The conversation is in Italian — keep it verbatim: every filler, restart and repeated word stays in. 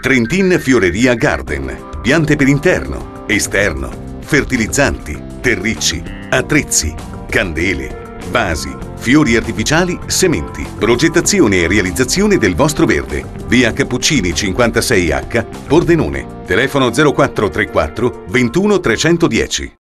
Trentin Fioreria Garden. Piante per interno, esterno, fertilizzanti, terricci, attrezzi, candele, vasi, fiori artificiali, sementi. Progettazione e realizzazione del vostro verde. Via Cappuccini cinquantasei H, Pordenone. Telefono zero quattro tre quattro ventuno trecentodieci.